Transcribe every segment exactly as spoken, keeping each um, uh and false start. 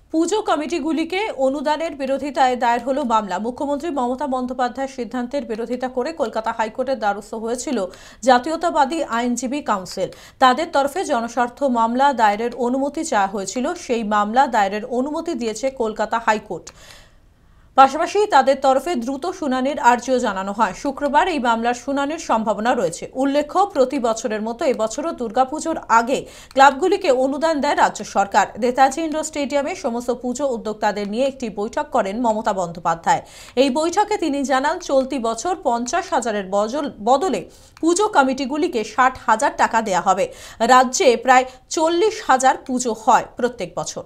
পুজো কমিটিগুলিকে অনুদানের বিরোধিতায় দায়ের হলো মামলা। মুখ্যমন্ত্রী মমতা বন্দ্যোপাধ্যায়ের সিদ্ধান্তের বিরোধিতা করে কলকাতা হাইকোর্টের দ্বারস্থ হয়েছিল জাতীয়তাবাদী আইনজীবী কাউন্সিল। তাদের তরফে জনস্বার্থ মামলা দায়েরের অনুমতি চাওয়া হয়েছিল। সেই মামলা দায়েরের অনুমতি দিয়েছে কলকাতা হাইকোর্ট। পাশাপাশি তাদের তরফে দ্রুত শুনানির আর্জিও জানানো হয়। শুক্রবার এই মামলার শুনানির সম্ভাবনা রয়েছে। উল্লেখ্য, প্রতি বছরের মতো এবছরও দুর্গাপুজোর আগে ক্লাবগুলিকে অনুদান দেয় রাজ্য সরকার। নেতাজি ইন্ডোর স্টেডিয়ামে সমস্ত পুজো উদ্যোক্তাদের নিয়ে একটি বৈঠক করেন মমতা বন্দ্যোপাধ্যায়। এই বৈঠকে তিনি জানান, চলতি বছর পঞ্চাশ হাজারের বদলে পুজো কমিটিগুলিকে ষাট হাজার টাকা দেওয়া হবে। রাজ্যে প্রায় চল্লিশ হাজার পুজো হয় প্রত্যেক বছর।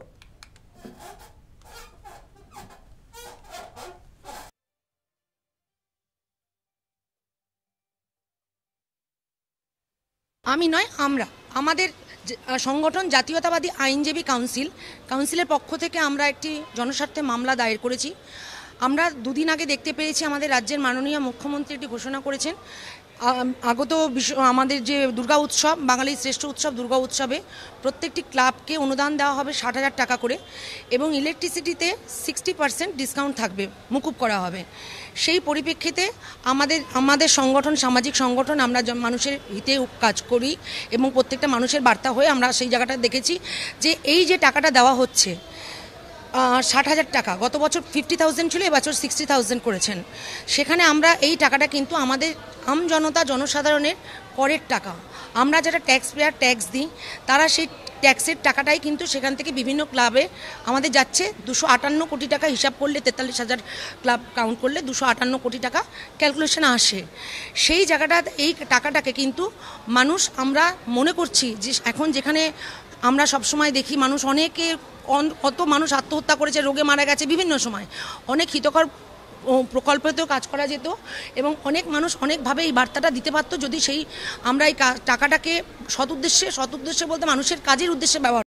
আমি নয়, আমরা আমাদের সংগঠন জাতীয়তাবাদী আইনজীবী কাউন্সিল কাউন্সিলের পক্ষ থেকে আমরা একটি জনস্বার্থে মামলা দায়ের করেছি। আমরা দুদিন আগে দেখতে পেরেছি আমাদের রাজ্যের মাননীয় মুখ্যমন্ত্রী একটি ঘোষণা করেছেন, আগত বিশ্ব আমাদের যে দুর্গা উৎসব, বাঙালির শ্রেষ্ঠ উৎসব দুর্গা উৎসবে প্রত্যেকটি ক্লাবকে অনুদান দেওয়া হবে ষাট হাজার টাকা করে, এবং ইলেকট্রিসিটিতে সিক্সটি পার্সেন্ট ডিসকাউন্ট থাকবে, মুকুব করা হবে। সেই পরিপ্রেক্ষিতে আমাদের আমাদের সংগঠন সামাজিক সংগঠন, আমরা মানুষের হিতে কাজ করি এবং প্রত্যেকটা মানুষের বার্তা হয়ে আমরা সেই জায়গাটা দেখেছি যে এই যে টাকাটা দেওয়া হচ্ছে ষাট হাজার টাকা, গত বছর ফিফটি থাউজেন্ড ছিল, এবছর সিক্সটি থাউজেন্ড করেছেন। সেখানে আমরা এই টাকাটা কিন্তু আমাদের আম জনতা জনসাধারণের করের টাকা, আমরা যারা ট্যাক্স পেয়ার ট্যাক্স দিই তারা সেই ট্যাক্সের টাকাটাই কিন্তু সেখান থেকে বিভিন্ন ক্লাবে আমাদের যাচ্ছে। দুশো আটান্ন কোটি টাকা হিসাব করলে, তেতাল্লিশ হাজার ক্লাব কাউন্ট করলে দুশো আটান্ন কোটি টাকা ক্যালকুলেশন আসে। সেই জায়গাটা, এই টাকাটাকে কিন্তু মানুষ, আমরা মনে করছি যে এখন যেখানে আমরা সবসময় দেখি মানুষ অনেকে কত মানুষ আত্মহত্যা করেছে, রোগে মারা গেছে, বিভিন্ন সময় অনেক হিতকর প্রকল্পতেও কাজ করা যেত এবং অনেক মানুষ অনেকভাবে এই বার্তাটা দিতে পারতো যদি সেই আমরা এই টাকাটাকে সৎ উদ্দেশ্যে সৎ উদ্দেশ্যে বলতে মানুষের কাজের উদ্দেশ্যে ব্যবহার